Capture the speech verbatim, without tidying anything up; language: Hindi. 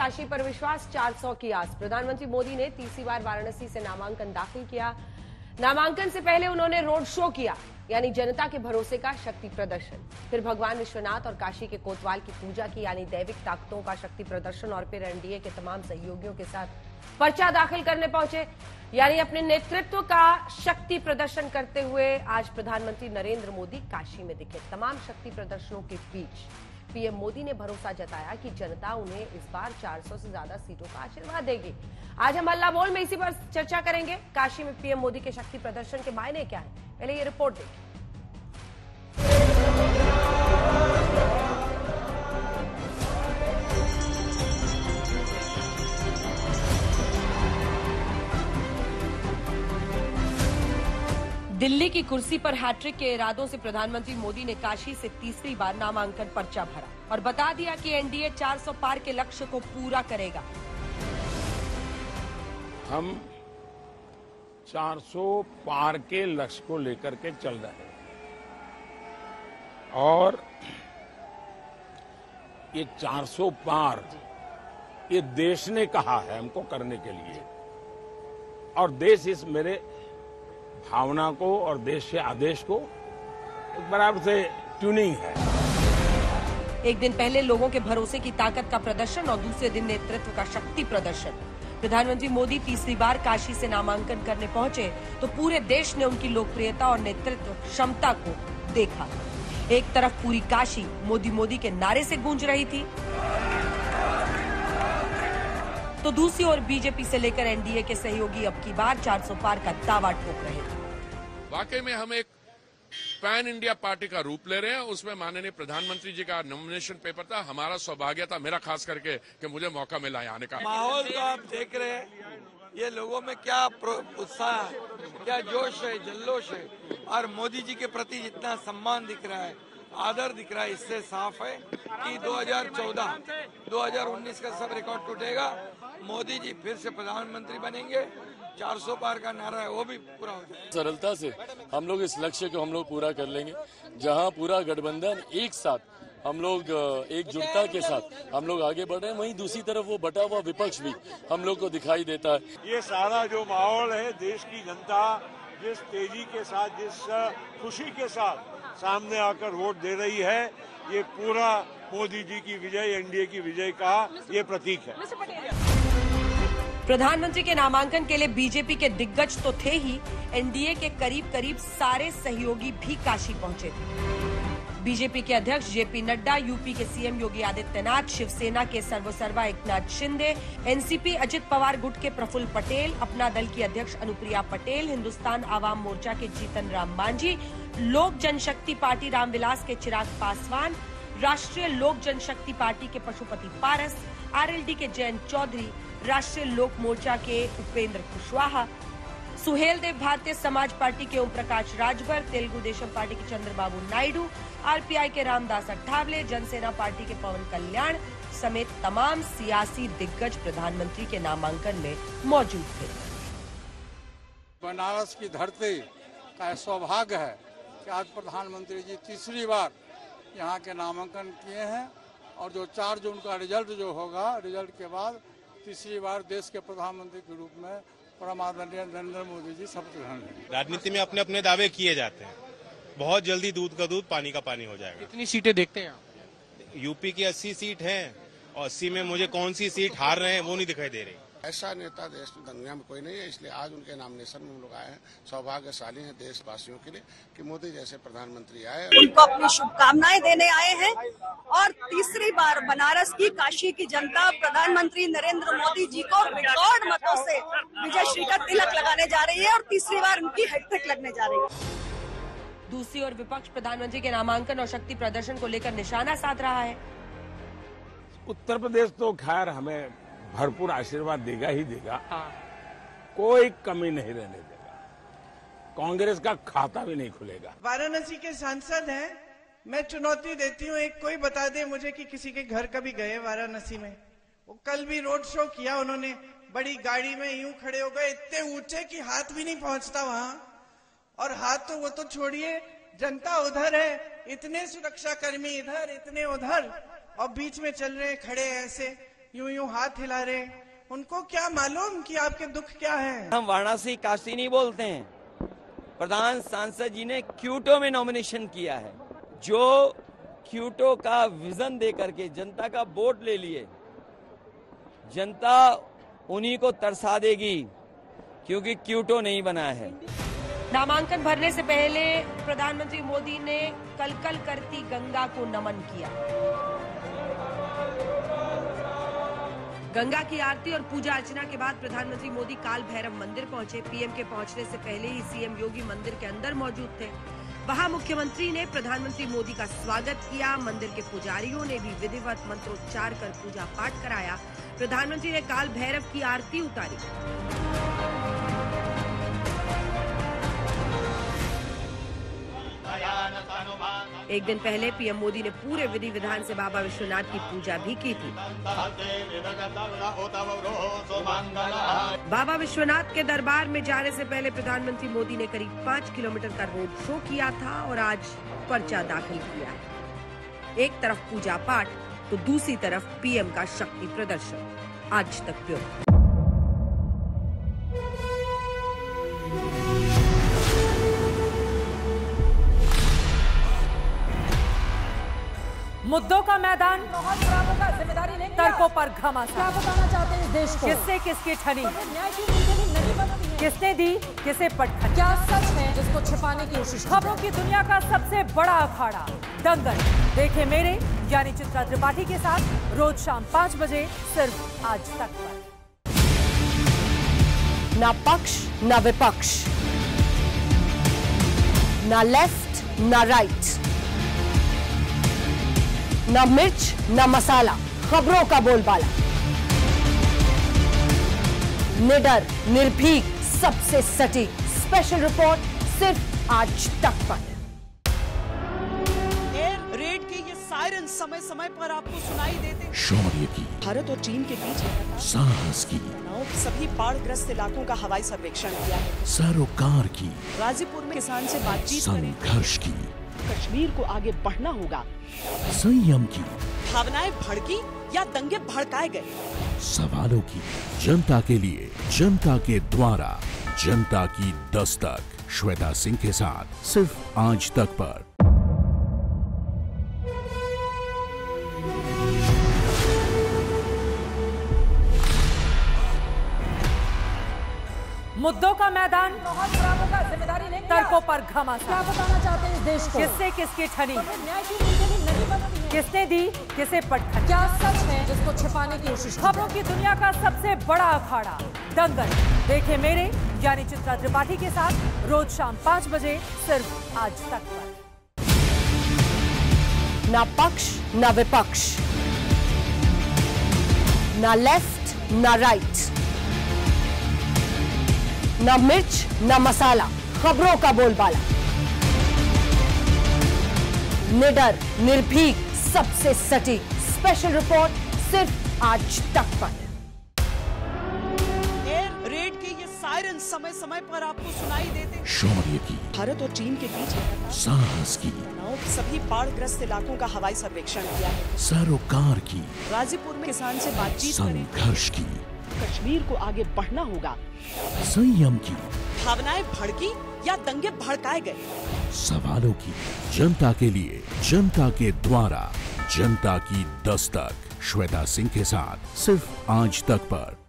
काशी पर विश्वास, चार सौ की आस। प्रधानमंत्री मोदी ने तीसरी बार वाराणसी से नामांकन दाखिल किया। नामांकन से पहले उन्होंने रोड शो किया, यानी जनता के भरोसे का शक्ति प्रदर्शन। फिर भगवान विश्वनाथ और काशी के कोतवाल की पूजा की, यानी दैविक ताकतों का शक्ति प्रदर्शन। और फिर एनडीए के तमाम सहयोगियों के साथ पर्चा दाखिल करने पहुंचे, यानी अपने नेतृत्व का शक्ति प्रदर्शन करते हुए आज प्रधानमंत्री नरेंद्र मोदी काशी में दिखे। तमाम शक्ति प्रदर्शनों के बीच पीएम मोदी ने भरोसा जताया कि जनता उन्हें इस बार चार सौ से ज्यादा सीटों का आशीर्वाद देगी। आज हम हल्ला बोल में इसी पर चर्चा करेंगे। काशी में पीएम मोदी के शक्ति प्रदर्शन के मायने क्या है, पहले ये रिपोर्ट देखिए। दिल्ली की कुर्सी पर हैट्रिक के इरादों से प्रधानमंत्री मोदी ने काशी से तीसरी बार नामांकन पर्चा भरा और बता दिया कि एनडीए चार सौ पार के लक्ष्य को पूरा करेगा। हम चार सौ पार के लक्ष्य को लेकर के चल रहे हैं और ये चार सौ पार ये देश ने कहा है हमको करने के लिए, और देश इस मेरे भावना को और देश के आदेश को एक बराबर से ट्यूनिंग है। एक दिन पहले लोगों के भरोसे की ताकत का प्रदर्शन और दूसरे दिन नेतृत्व का शक्ति प्रदर्शन। प्रधानमंत्री मोदी तीसरी बार काशी से नामांकन करने पहुंचे तो पूरे देश ने उनकी लोकप्रियता और नेतृत्व क्षमता को देखा। एक तरफ पूरी काशी मोदी मोदी के नारे से गूंज रही थी, तो दूसरी ओर बीजेपी से लेकर एनडीए के सहयोगी अब की बार चार सौ पार का दावा ठोक रहे थे। वाकई में हम एक पैन इंडिया पार्टी का रूप ले रहे हैं। उसमें माननीय प्रधानमंत्री जी का नॉमिनेशन पेपर था। हमारा सौभाग्य था, मेरा खास करके, कि मुझे मौका मिला आने का। माहौल तो आप देख रहे हैं, ये लोगों में क्या उत्साह है, क्या जोश है, जल्लोश है, और मोदी जी के प्रति जितना सम्मान दिख रहा है, आदर दिख रहा है, इससे साफ है कि दो हज़ार चौदह दो हज़ार उन्नीस का सब रिकॉर्ड टूटेगा। मोदी जी फिर से प्रधानमंत्री बनेंगे, चार सौ पार का नारा है वो भी पूरा हो जाएगा। सरलता से हम लोग इस लक्ष्य को हम लोग पूरा कर लेंगे। जहां पूरा गठबंधन एक साथ, हम लोग एकजुटता के साथ हम लोग आगे बढ़ रहे हैं, वहीं दूसरी तरफ वो बटा हुआ विपक्ष भी हम लोग को दिखाई देता है। ये सारा जो माहौल है, देश की जनता जिस तेजी के साथ, जिस खुशी के साथ सामने आकर वोट दे रही है, ये पूरा मोदी जी की विजय, एनडीए की विजय का ये प्रतीक है। प्रधानमंत्री के नामांकन के लिए बीजेपी के दिग्गज तो थे ही, एनडीए के करीब करीब सारे सहयोगी भी काशी पहुंचे थे। बीजेपी के अध्यक्ष जेपी नड्डा, यूपी के सीएम योगी आदित्यनाथ, शिवसेना के सर्वसर्वा एकनाथ शिंदे, एनसीपी अजित पवार गुट के प्रफुल्ल पटेल, अपना दल की अध्यक्ष अनुप्रिया पटेल, हिंदुस्तान आवाम मोर्चा के जीतन राम मांझी, लोक जनशक्ति पार्टी रामविलास के चिराग पासवान, राष्ट्रीय लोक जनशक्ति पार्टी के पशुपति पारस, आरएलडी के जयंत चौधरी, राष्ट्रीय लोक मोर्चा के उपेंद्र कुशवाहा, सुहेल देव भारतीय समाज पार्टी के ओम प्रकाश राजभर, तेलुगु देशम पार्टी के चंद्रबाबू नायडू, आरपीआई के रामदास अठावले, जनसेना पार्टी के पवन कल्याण समेत तमाम सियासी दिग्गज प्रधानमंत्री के नामांकन में मौजूद थे। बनारस की धरती का सौभाग्य है कि आज प्रधानमंत्री जी तीसरी बार यहाँ के नामांकन किए हैं, और जो चार जून का रिजल्ट जो होगा, रिजल्ट के बाद तीसरी बार देश के प्रधानमंत्री के रूप में परम आदरणीय नरेंद्र मोदी जी शपथ ग्रहण करेंगे। राजनीति में अपने अपने दावे किए जाते हैं, बहुत जल्दी दूध का दूध पानी का पानी हो जाएगा। कितनी सीटें देखते हैं आप? यूपी की अस्सी सीट हैं और अस्सी में मुझे कौन सी सीट हार रहे हैं वो नहीं दिखाई दे रही। ऐसा नेता देश में दुनिया में कोई नहीं है, इसलिए आज उनके नॉमिनेशन में हम लोग आए हैं। सौभाग्यशाली हैं देशवासियों के लिए कि मोदी जैसे प्रधानमंत्री आए। उनको अपनी शुभकामनाएं देने आए हैं और तीसरी बार बनारस की, काशी की जनता प्रधानमंत्री नरेंद्र मोदी जी को रिकॉर्ड मतों से विजय श्री का तिलक लगाने जा रही है और तीसरी बार उनकी हैट्रिक लगने जा रही है। दूसरी ओर विपक्ष प्रधानमंत्री के नामांकन और शक्ति प्रदर्शन को लेकर निशाना साध रहा है। उत्तर प्रदेश तो खैर हमें भरपूर आशीर्वाद देगा ही देगा, कोई कमी नहीं रहने देगा, कांग्रेस का खाता भी नहीं खुलेगा। वाराणसी के सांसद हैं, मैं चुनौती देती हूँ, एक कोई बता दे मुझे कि किसी के घर कभी गए वाराणसी में। वो कल भी रोड शो किया उन्होंने, बड़ी गाड़ी में यूं खड़े हो गए, इतने ऊंचे कि हाथ भी नहीं पहुंचता वहां, और हाथ तो वो तो छोड़िए, जनता उधर है, इतने सुरक्षा कर्मी इधर, इतने उधर, और बीच में चल रहे खड़े ऐसे। यूं यूं हाथ हिला रहे, उनको क्या मालूम कि आपके दुख क्या है। हम वाराणसी काशी नहीं बोलते हैं। प्रधान सांसद जी ने क्यूटो में नॉमिनेशन किया है। जो क्यूटो का विजन दे करके जनता का वोट ले लिए, जनता उन्हीं को तरसा देगी, क्योंकि क्यूटो नहीं बना है। नामांकन भरने से पहले प्रधानमंत्री मोदी ने कलकल करती गंगा को नमन किया। गंगा की आरती और पूजा अर्चना के बाद प्रधानमंत्री मोदी काल भैरव मंदिर पहुंचे। पीएम के पहुंचने से पहले ही सीएम योगी मंदिर के अंदर मौजूद थे। वहां मुख्यमंत्री ने प्रधानमंत्री मोदी का स्वागत किया। मंदिर के पुजारियों ने भी विधिवत मंत्रोच्चार कर पूजा पाठ कराया। प्रधानमंत्री ने काल भैरव की आरती उतारी। एक दिन पहले पीएम मोदी ने पूरे विधि विधान से बाबा विश्वनाथ की पूजा भी की थी। बाबा विश्वनाथ के दरबार में जाने से पहले प्रधानमंत्री मोदी ने करीब पाँच किलोमीटर का रोड शो किया था और आज पर्चा दाखिल किया है। एक तरफ पूजा पाठ तो दूसरी तरफ पीएम का शक्ति प्रदर्शन। आज तक ब्यूरो। मुद्दों का मैदान, जिम्मेदारी नहीं, तर्कों पर घमासान। क्या बताना चाहते हैं इस देश को? किससे किसकी ठनी, न्याय की नीति नहीं बनती है। किसने दी किसे पटखनी, क्या सच है जिसको छिपाने की कोशिश। खबरों की दुनिया का सबसे बड़ा अखाड़ा दंगल देखे मेरे यानी चित्रा त्रिपाठी के साथ रोज शाम पाँच बजे सिर्फ आज तक पर। ना पक्ष ना विपक्ष, ना लेफ्ट ना राइट, न मिर्च न मसाला, खबरों का बोलबाला। निडर निर्भीक सबसे सटीक स्पेशल रिपोर्ट सिर्फ आज तक पर। एयर रेड के ये सायरन समय समय पर आपको सुनाई देते। शौर्य की, भारत और चीन के बीच साहस की, सभी बाढ़ग्रस्त इलाकों का हवाई सर्वेक्षण किया है। सरोकार की, गाजीपुर में किसान से बातचीत करें। संघर्ष की, कश्मीर को आगे बढ़ना होगा। संयम की, भावनाएं भड़की या दंगे भड़काए गए। सवालों की, जनता के लिए, जनता के द्वारा, जनता की दस्तक। श्वेता सिंह के साथ सिर्फ आज तक पर। मुद्दों का मैदान, जिम्मेदारी नहीं, तर्कों पर घमासान। क्या बताना चाहते हैं इस देश को? किससे किसकी ठनी, न्याय की नीति नहीं बनती है। किसने दी किसे पटखनी, क्या सच है जिसको छिपाने की कोशिश। खबरों की दुनिया का सबसे बड़ा अखाड़ा दंगल देखे मेरे यानी चित्रा त्रिपाठी के साथ रोज शाम पाँच बजे सिर्फ आज तक पर। ना पक्ष ना विपक्ष, ना लेफ्ट ना राइट, न मिर्च न मसाला, खबरों का बोलबाला। निडर निर्भीक सबसे सटीक स्पेशल रिपोर्ट सिर्फ आज तक पर। एयर रेड के ये सायरन समय समय पर आपको सुनाई देते। शौर्य की, भारत और चीन के बीच साहस की, सभी बाढ़ग्रस्त इलाकों का हवाई सर्वेक्षण किया है। सरोकार की, गाजीपुर में किसान से बातचीत करें। संघर्ष की, कश्मीर को आगे बढ़ना होगा। संयम की, भावनाएं भड़की या दंगे भड़काए गए। सवालों की, जनता के लिए, जनता के द्वारा, जनता की दस्तक। श्वेता सिंह के साथ सिर्फ आज तक पर।